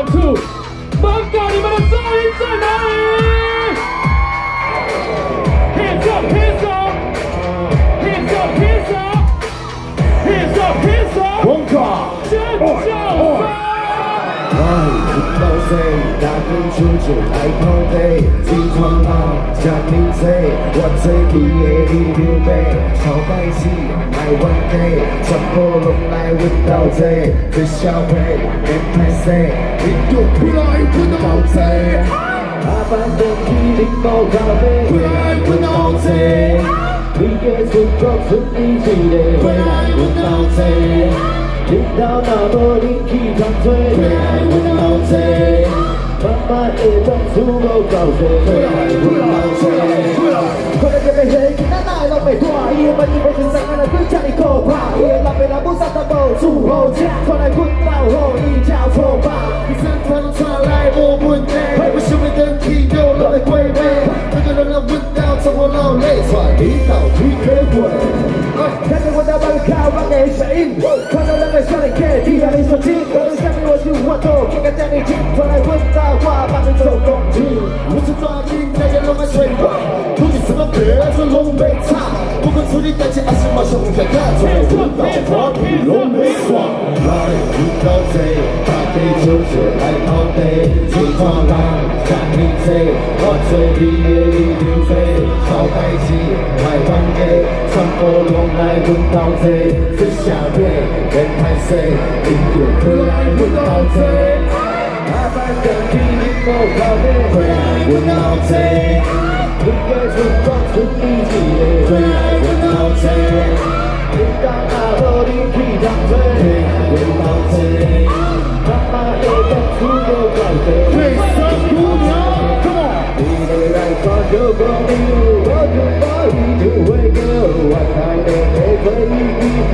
1 2， 芒果你们的噪音在哪里 ？Hands up, hands up, hands up, hands up, hands up, hands up， 芒果尖叫声。 老細打工出做大鋪地，自創浪真面世，或者佢嘢啲表妹，炒雞翅賣運地，十個龍來活到這，最消費免太細，你都不來活到這，下班等佢拎包咖啡，回來活到這，你嘅出國出你記得，回來活到這。 聽到那麼靈氣長吹，回來溫到這，慢慢地長出我高飛，回來溫到這。回來嘅美氣，見得大浪未斷，伊問你無情生眼來對家你可怕，伊浪被那不殺得無處好家，傳來滾到後一腳錯吧，你身旁傳來無問題，我想你燈氣又落來歸位，那個人讓溫到從我腦內傳，一道一個回。 看着我的把靠把给聲音，看到兩個少年 K 地下你手機，可能下面我就我做，應該將你聽出來問到話，把你做工具，我是抓緊在這龍安水灣，土地什麼別說龍沒差，不管處理代誌還是馬上看看，出來問到話比龍沒爽，來問到這，大地就是來跑地，自創浪像你這，我最厲害你流飛，超開心賣完給，傳播龍。 來滾到這，最下面人太細，音樂回來滾到這，下班等你拎包咖啡，回來滾到這，你嘅春光春意記得，回來滾到這，聽到那麼靈氣長吹，回來滾到這，慢慢地長出我高飛，回上姑娘 ，Come on， 你的來光就光明，我就把你就會給我。 回憶